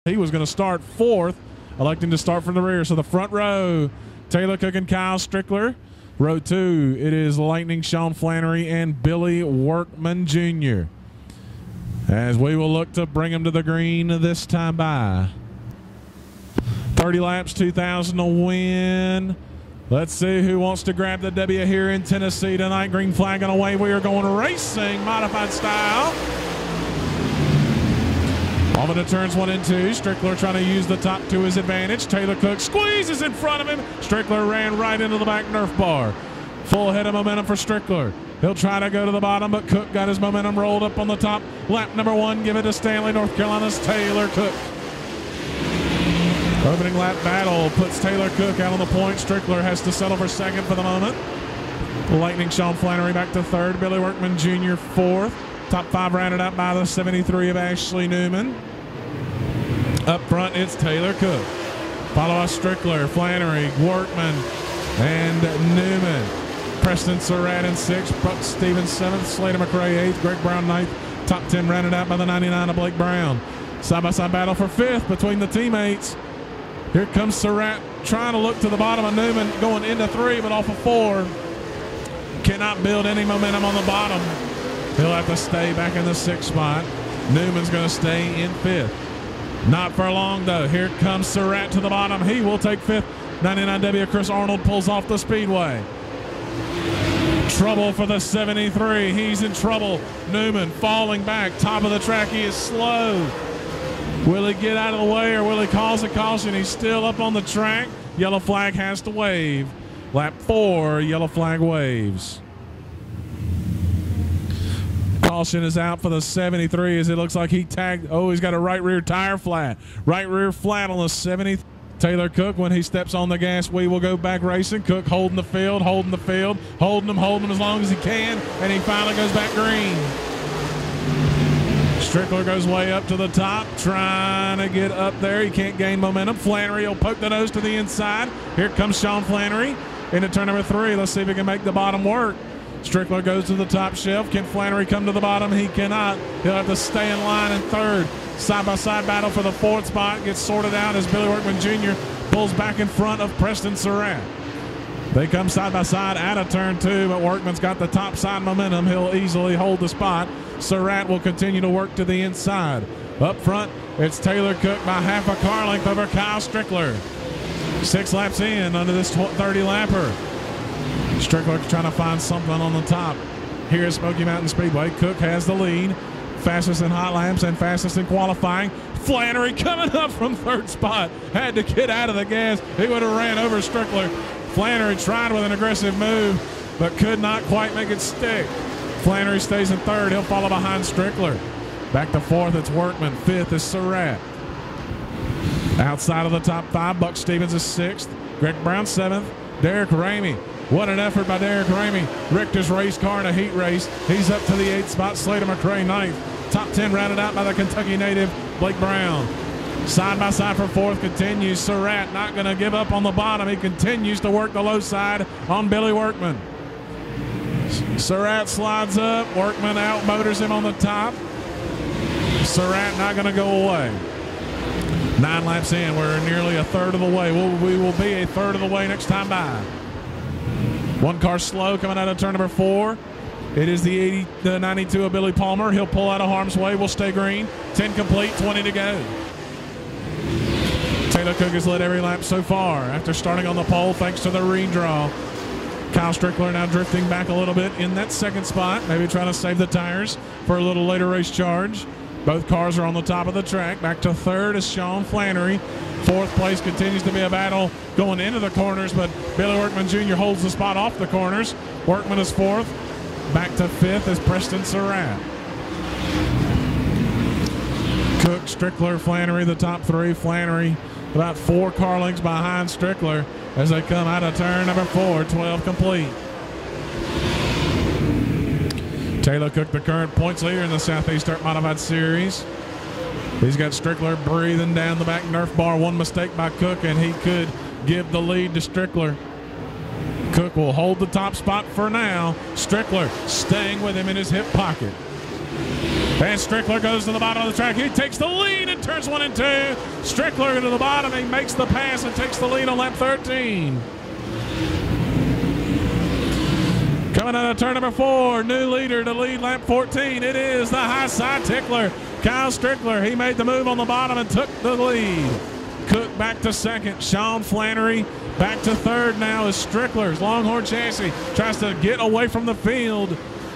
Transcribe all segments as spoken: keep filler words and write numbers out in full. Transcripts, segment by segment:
He was going to start fourth, electing to start from the rear. So the front row, Taylor Cook and Kyle Strickler. Row two, it is Lightning Sean Flannery and Billy Workman Junior As we will look to bring him to the green this time by. thirty laps, two thousand to win. Let's see who wants to grab the W here in Tennessee tonight. Green flag and away. We are going racing, modified style. Off into turns one and two. Strickler trying to use the top to his advantage. Taylor Cook squeezes in front of him. Strickler ran right into the back Nerf bar. Full head of momentum for Strickler. He'll try to go to the bottom, but Cook got his momentum rolled up on the top. Lap number one, give it to Stanley, North Carolina's Taylor Cook. Opening lap battle puts Taylor Cook out on the point. Strickler has to settle for second for the moment. Lightning Sean Flannery back to third. Billy Workman Junior fourth. Top five rounded out by the seventy-three of Ashley Newman. Up front, it's Taylor Cook. Follow us Strickler, Flannery, Workman, and Newman. Preston Surratt in sixth. Buck Stevens seventh. Slater McRae eighth. Greg Brown ninth. Top ten rounded out by the ninety-nine of Blake Brown. Side-by-side battle for fifth between the teammates. Here comes Surratt trying to look to the bottom of Newman, going into three, but off of four. Cannot build any momentum on the bottom. He'll have to stay back in the sixth spot. Newman's going to stay in fifth. Not for long, though. Here comes Surratt to the bottom. He will take fifth. ninety-nine W Chris Arnold pulls off the speedway. Trouble for the seventy-three. He's in trouble. Newman falling back. Top of the track. He is slow. Will he get out of the way or will he cause a caution? He's still up on the track. Yellow flag has to wave. Lap four, yellow flag waves. Caution is out for the seventy-three as it looks like he tagged. Oh, he's got a right rear tire flat. Right rear flat on the seventy-three. Taylor Cook, when he steps on the gas, we will go back racing. Cook holding the field, holding the field, holding him, holding him as long as he can, and he finally goes back green. Strickler goes way up to the top, trying to get up there. He can't gain momentum. Flannery will poke the nose to the inside. Here comes Sean Flannery into turn number three. Let's see if he can make the bottom work. Strickler goes to the top shelf. Can Flannery come to the bottom? He cannot. He'll have to stay in line in third. Side-by-side battle for the fourth spot gets sorted out as Billy Workman Junior pulls back in front of Preston Surratt. They come side-by-side out of turn two, but Workman's got the top side momentum. He'll easily hold the spot. Surratt will continue to work to the inside. Up front, it's Taylor Cook by half a car length over Kyle Strickler. Six laps in under this thirty lapper. Strickler trying to find something on the top. Here's Smoky Mountain Speedway. Cook has the lead. Fastest in hot laps and fastest in qualifying. Flannery coming up from third spot. Had to get out of the gas. He would have ran over Strickler. Flannery tried with an aggressive move, but could not quite make it stick. Flannery stays in third. He'll follow behind Strickler. Back to fourth, it's Workman. Fifth is Surratt. Outside of the top five, Buck Stevens is sixth. Greg Brown seventh. Derek Ramey. What an effort by Derek Ramey. Richter's race car in a heat race. He's up to the eighth spot. Slater McRae ninth. Top ten rounded out by the Kentucky native Blake Brown. Side by side for fourth continues. Surratt not going to give up on the bottom. He continues to work the low side on Billy Workman. Surratt slides up. Workman outmotors him on the top. Surratt not going to go away. Nine laps in. We're nearly a third of the way. We'll, we will be a third of the way next time by. One car slow coming out of turn number four. It is the eighty, the ninety-two of Billy Palmer. He'll pull out of harm's way. We'll stay green. ten complete, twenty to go. Taylor Cook has led every lap so far after starting on the pole thanks to the rain draw. Kyle Strickler now drifting back a little bit in that second spot, maybe trying to save the tires for a little later race charge. Both cars are on the top of the track. Back to third is Sean Flannery. Fourth place continues to be a battle going into the corners, but Billy Workman Junior holds the spot off the corners. Workman is fourth. Back to fifth is Preston Surratt. Cook, Strickler, Flannery, the top three. Flannery about four car lengths behind Strickler as they come out of turn number four, twelve complete. Taylor Cook, the current points leader in the Southeast Dirt Modified Series. He's got Strickler breathing down the back Nerf bar. One mistake by Cook, and he could give the lead to Strickler. Cook will hold the top spot for now. Strickler staying with him in his hip pocket. And Strickler goes to the bottom of the track. He takes the lead and turns one and two. Strickler to the bottom. He makes the pass and takes the lead on lap thirteen. Coming out of turn number four, new leader to lead lap fourteen. It is the high side tickler, Kyle Strickler. He made the move on the bottom and took the lead. Cook back to second. Sean Flannery back to third now as Strickler's Longhorn Chassis tries to get away from the field.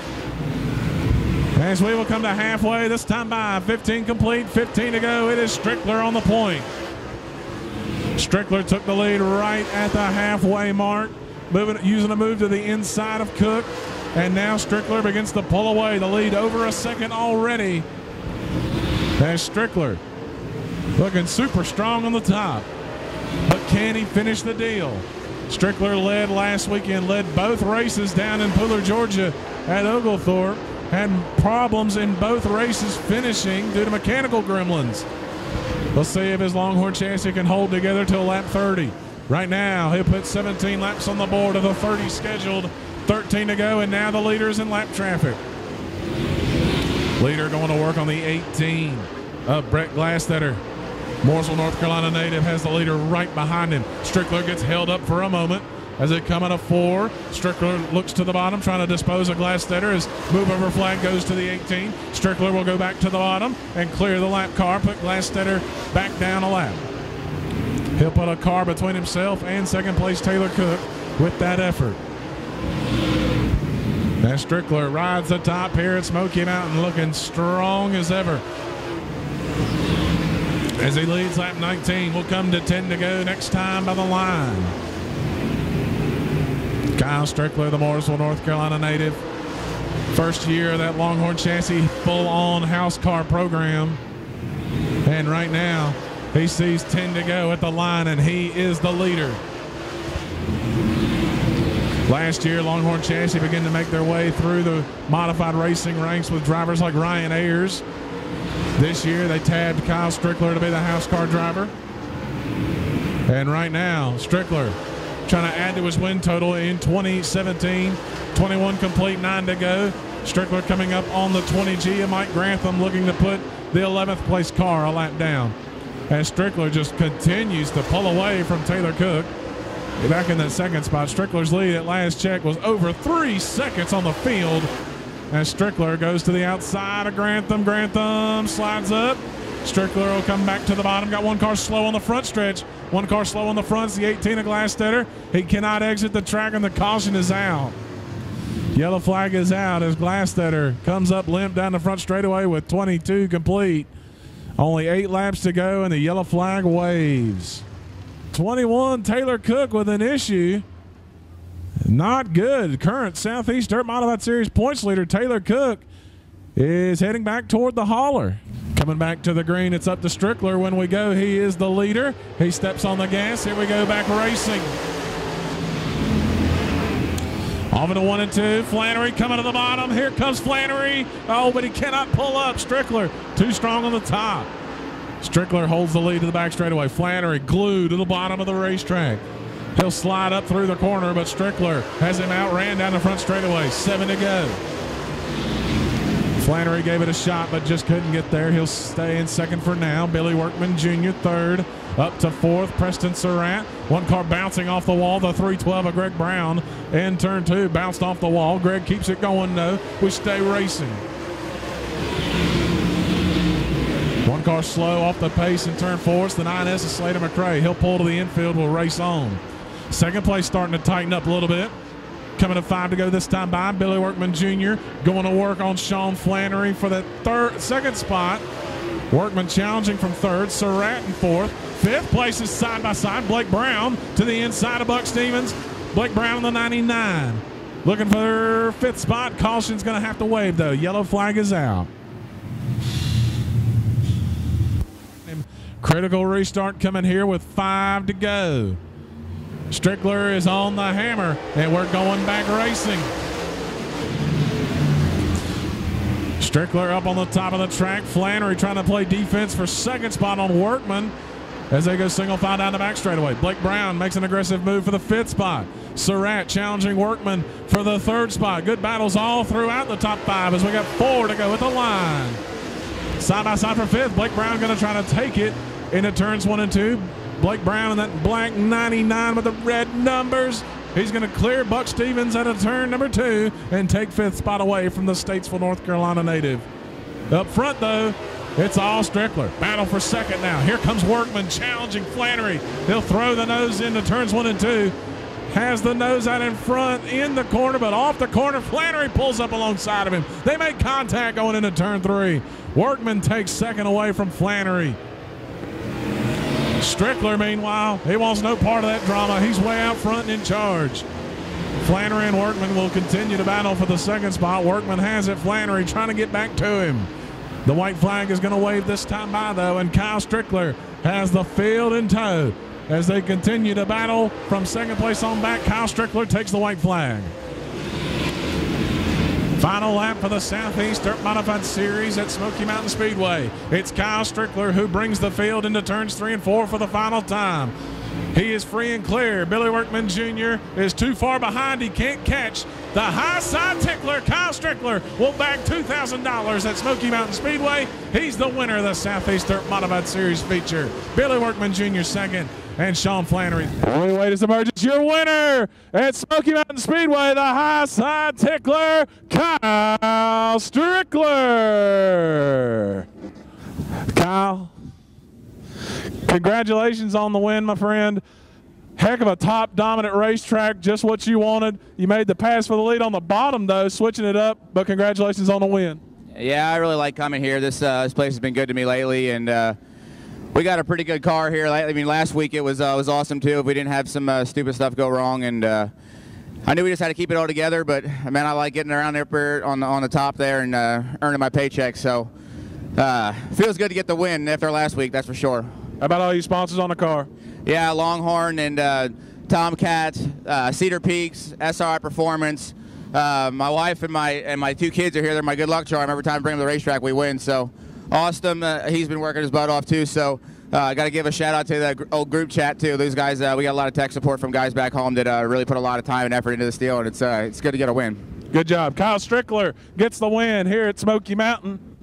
As we will come to halfway, this time by fifteen complete, fifteen to go. It is Strickler on the point. Strickler took the lead right at the halfway mark, moving, using a move to the inside of Cook. And now Strickler begins to pull away. The lead over a second already. As Strickler looking super strong on the top. But can he finish the deal? Strickler led last weekend, led both races down in Pooler, Georgia at Oglethorpe. Had problems in both races finishing due to mechanical gremlins. We'll see if his Longhorn Chassis can hold together till lap thirty. Right now, he'll put seventeen laps on the board of the thirty scheduled, thirteen to go, and now the leader's in lap traffic. Leader going to work on the eighteen of Brett Glastetter. Mooresville, North Carolina native has the leader right behind him. Strickler gets held up for a moment. As they come out of four, Strickler looks to the bottom, trying to dispose of Glastetter. His move over flag goes to the eighteen. Strickler will go back to the bottom and clear the lap car, put Glastetter back down a lap. He'll put a car between himself and second place Taylor Cook with that effort. As Strickler rides the top here at Smoky Mountain, looking strong as ever. As he leads lap nineteen, we'll come to ten to go next time by the line. Kyle Strickler, the Mooresville, North Carolina native. First year of that Longhorn Chassis full-on house car program. And right now, he sees ten to go at the line, and he is the leader. Last year, Longhorn Chassis began to make their way through the modified racing ranks with drivers like Ryan Ayers. This year, they tabbed Kyle Strickler to be the house car driver. And right now, Strickler trying to add to his win total in twenty seventeen. twenty-one complete, nine to go. Strickler coming up on the twenty G, and Mike Grantham looking to put the eleventh place car a lap down. As Strickler just continues to pull away from Taylor Cook. Back in that second spot, Strickler's lead at last check was over three seconds on the field. As Strickler goes to the outside of Grantham. Grantham slides up. Strickler will come back to the bottom. Got one car slow on the front stretch. One car slow on the front. It's the eighteen of Glastetter. He cannot exit the track, and the caution is out. Yellow flag is out as Glastetter comes up limp down the front straightaway with twenty-two complete. Only eight laps to go, and the yellow flag waves. twenty-one, Taylor Cook with an issue. Not good. Current Southeast Dirt Modified Series points leader Taylor Cook is heading back toward the hauler. Coming back to the green, it's up to Strickler. When we go, he is the leader. He steps on the gas. Here we go, back racing. Off into one and two. Flannery coming to the bottom. Here comes Flannery. Oh, but he cannot pull up. Strickler too strong on the top. Strickler holds the lead to the back straightaway. Flannery glued to the bottom of the racetrack. He'll slide up through the corner, but Strickler has him outran down the front straightaway. Seven to go. Flannery gave it a shot, but just couldn't get there. He'll stay in second for now. Billy Workman Junior third. Up to fourth, Preston Surratt. One car bouncing off the wall, the three twelve of Greg Brown. In turn two, bounced off the wall. Greg keeps it going, though. We stay racing. One car slow off the pace in turn four. It's the nine S of Slater McRae. He'll pull to the infield. We'll race on. Second place starting to tighten up a little bit. Coming to five to go this time by Billy Workman Junior Going to work on Sean Flannery for the third, second spot. Workman challenging from third. Surratt in fourth. Fifth place is side by side. Blake Brown to the inside of Buck Stevens. Blake Brown in the ninety-nine. Looking for fifth spot. Caution's going to have to wave, though. Yellow flag is out. Critical restart coming here with five to go. Strickler is on the hammer, and we're going back racing. Strickler up on the top of the track. Flannery trying to play defense for second spot on Workman as they go single file down the back straightaway. Blake Brown makes an aggressive move for the fifth spot. Surratt challenging Workman for the third spot. Good battles all throughout the top five as we got four to go at the line. Side by side for fifth. Blake Brown going to try to take it into turns one and two. Blake Brown in that black ninety-nine with the red numbers. He's going to clear Buck Stevens out of turn number two and take fifth spot away from the Statesville, North Carolina native. Up front, though, it's all Strickler. Battle for second now. Here comes Workman challenging Flannery. He'll throw the nose into turns one and two. Has the nose out in front in the corner, but off the corner, Flannery pulls up alongside of him. They make contact going into turn three. Workman takes second away from Flannery. Strickler, meanwhile, he wants no part of that drama. He's way out front and in charge. Flannery and Workman will continue to battle for the second spot. Workman has it. Flannery trying to get back to him. The white flag is going to wave this time by, though, and Kyle Strickler has the field in tow. As they continue to battle from second place on back, Kyle Strickler takes the white flag. Final lap for the Southeast Dirt Modified Series at Smoky Mountain Speedway. It's Kyle Strickler who brings the field into turns three and four for the final time. He is free and clear. Billy Workman Junior is too far behind. He can't catch the high side tickler. Kyle Strickler will bag two thousand dollars at Smoky Mountain Speedway. He's the winner of the Southeast Dirt Modified Series feature. Billy Workman Junior second, and Sean Flannery. Only way to emerge. It's your winner at Smoky Mountain Speedway, the high side tickler, Kyle Strickler. Kyle, congratulations on the win, my friend. Heck of a top dominant racetrack, just what you wanted. You made the pass for the lead on the bottom, though, switching it up, but congratulations on the win. Yeah, I really like coming here. This uh, this place has been good to me lately, and uh, we got a pretty good car here. I mean, last week it was uh, was awesome too. If we didn't have some uh, stupid stuff go wrong, and uh, I knew we just had to keep it all together. But man, I like getting around there on the on the top there and uh, earning my paycheck. So uh, feels good to get the win after last week. That's for sure. How about all you sponsors on the car? Yeah, Longhorn and uh, Tomcat, uh, Cedar Peaks, S R I Performance. Uh, my wife and my and my two kids are here. They're my good luck charm. Every time I bring them to the racetrack, we win. So. Austin, uh, he's been working his butt off too, so I uh, got to give a shout out to the gr old group chat too. Those guys, uh, we got a lot of tech support from guys back home that uh, really put a lot of time and effort into this deal, and it's uh, it's good to get a win. Good job. Kyle Strickler gets the win here at Smoky Mountain.